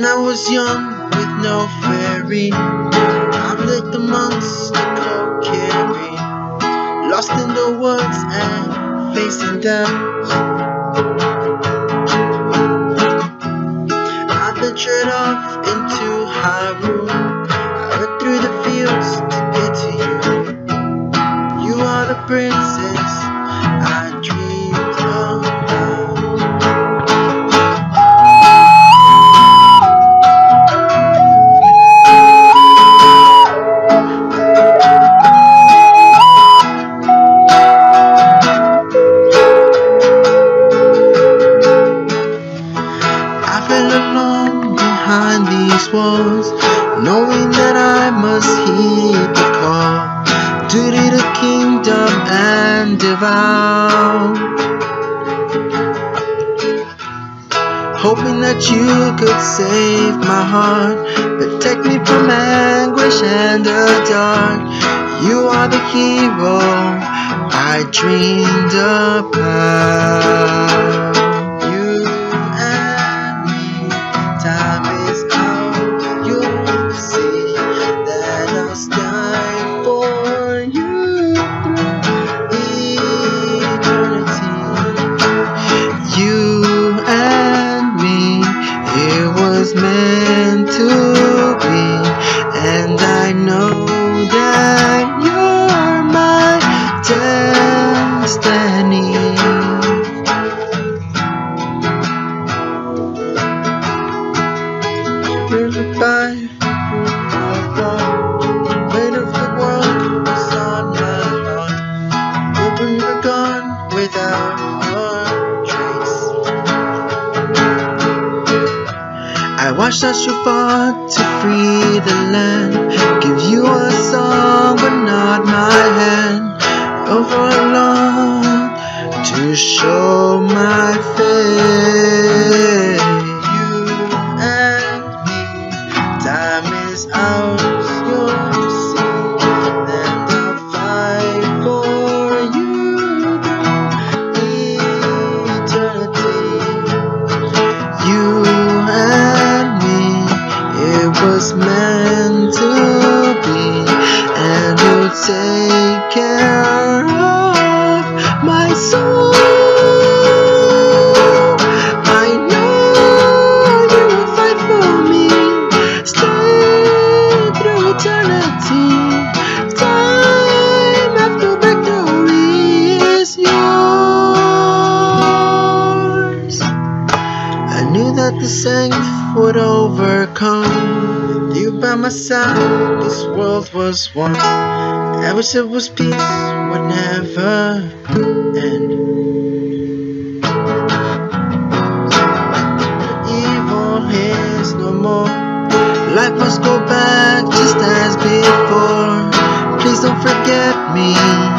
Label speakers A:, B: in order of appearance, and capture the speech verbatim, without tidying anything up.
A: When I was young with no fairy, I lived amongst the cold carry, lost in the woods and facing death. I ventured off into Hyrule. I went through the fields to get to you. You are the princess I dreamed of. Alone behind these walls, knowing that I must heed the call, duty to kingdom and devour, hoping that you could save my heart, protect me from anguish and the dark. You are the hero I dreamed about. Time is out, you'll see that I'll stand for you through eternity. You and me, it was meant to be, and I know that you're my destiny. Goodbye, the weight of the world is on my heart. Hoping you're gone without a trace. I watched as you fought to free the land, give you a song but not my hand, over alone to show my face. Time is ours, you'll see, and I'll fight for you through eternity. You and me, it was meant to be, and you'll take care of my soul. That the strength would overcome. You by my side, this world was one. I wish it was peace would never end. Evil is no more. Life must go back just as before. Please don't forget me.